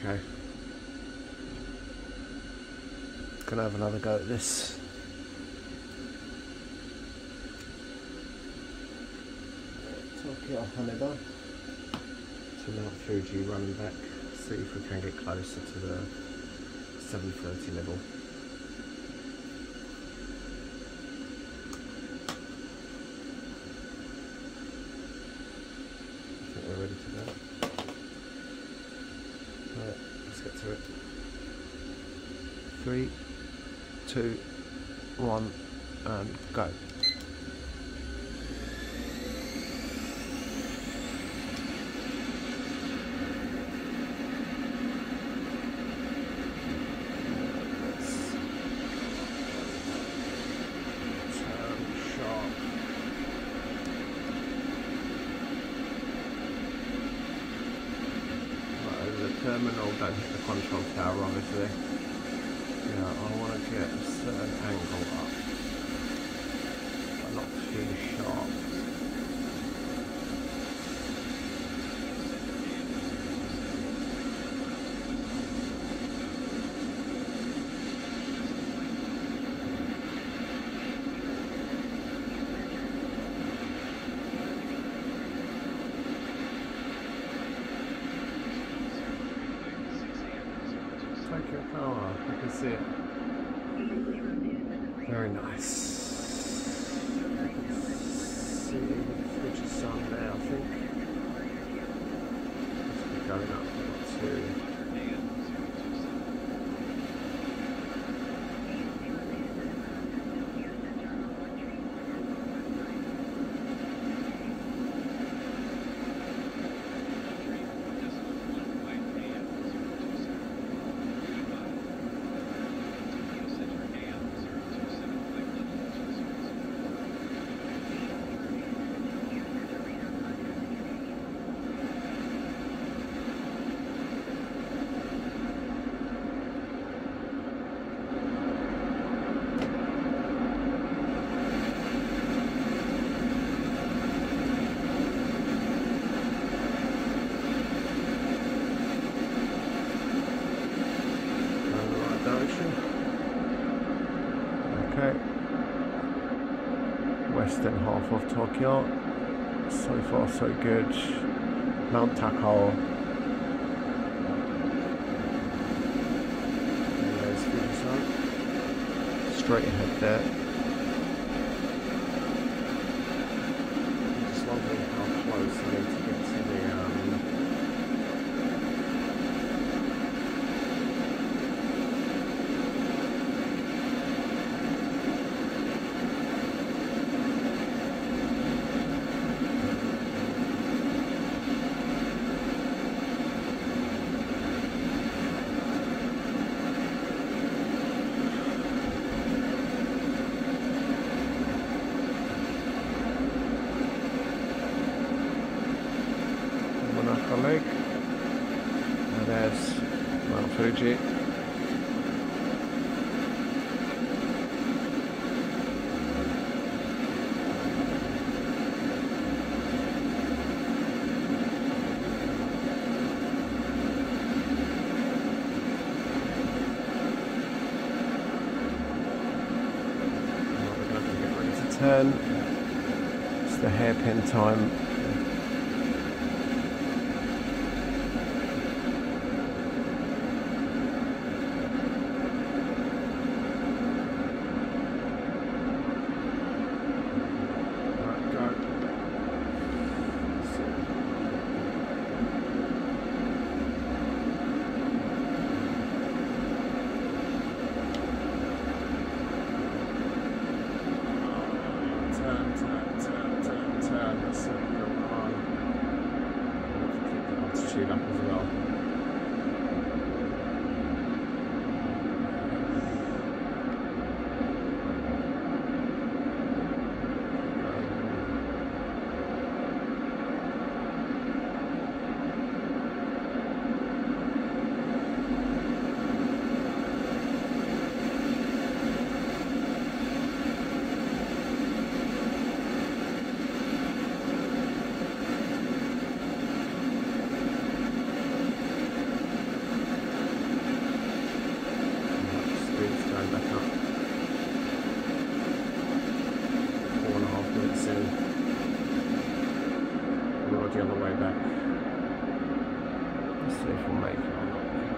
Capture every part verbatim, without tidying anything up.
Okay. Gonna have another go at this. Tokyo Haneda. To Mount Fuji, running back. See if we can get closer to the seven thirty level. I think we're ready to go. Right, let's get to it. Three, two, one, and go. Terminal, don't hit the control tower obviously. Yeah, I want to get a certain angle up, but not too sharp. Tokyo Tower, I can see it. Very nice. See Fuji Sun there, I think. Must be going up to. Okay, western half of Tokyo, so far so good. Mount Takao, there's Fujisan, straight ahead there. I'm just wondering how close I need to get to the um, Lake, and there's Mount Fuji. We're going to get ready to turn. It's the hairpin time. Up as well. Let's see if we'll make it or not.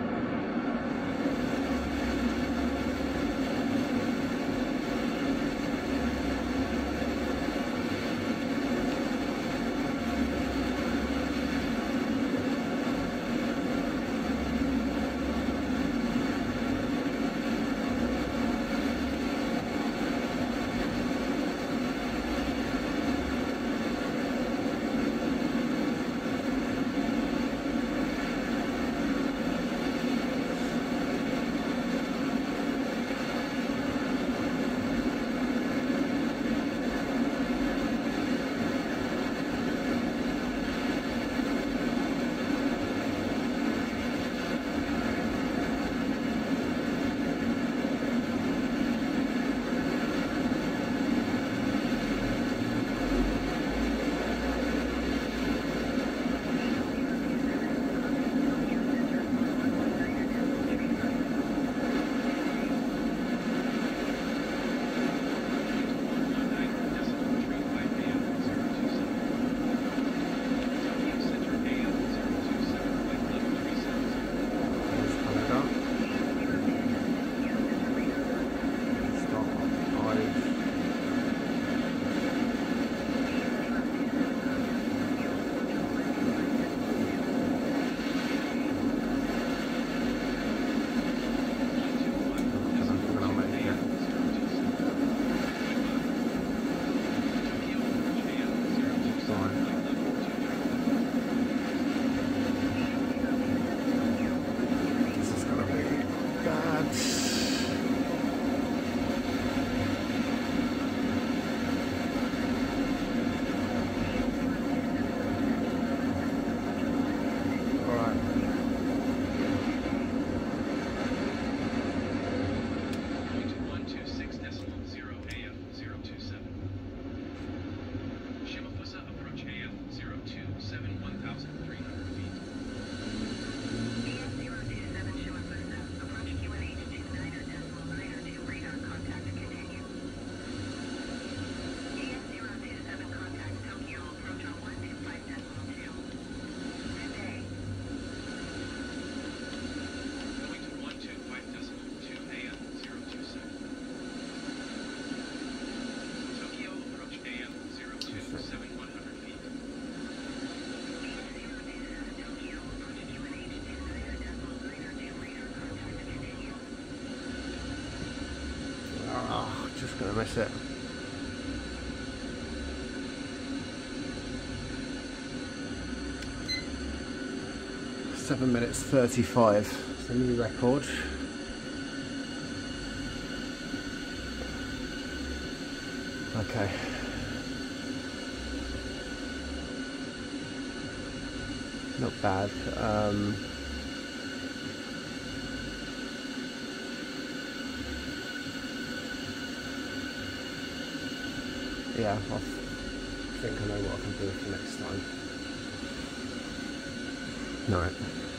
Gonna miss it. Seven minutes thirty-five. It's a new record. Okay. Not bad. Um, yeah, I think I know what I can do for next time. Alright.